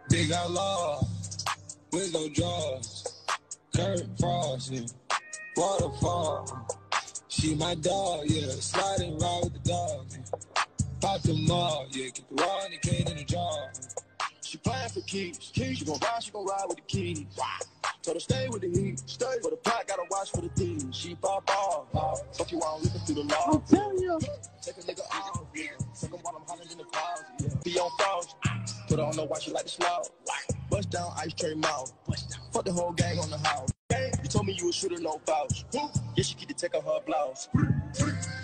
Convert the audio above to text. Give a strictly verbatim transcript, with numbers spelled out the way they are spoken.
Big outlaw, with no jaws. Kurt Frost, yeah. Waterfall. She my dog, yeah. Sliding ride with the dog, yeah. Pop them all, yeah. Keep the raw and the cane in the jar. She playing for keeps. Keys. She gon' ride, she gon' ride with the keys. Told her stay with the heat. Stay for the pot, gotta watch for the thieves. She pop off. Fuck you while I'm looking through the law. I'm telling you. Take a nigga off. Yeah. Take him while I'm hollering in the clouds. Yeah. Be on frost. Put her on the watch, she like the slow. Bust down ice tray mouth. Fuck the whole gang on the house. You told me you a shooter, no fouls. Yeah, she keep the tech on her blouse.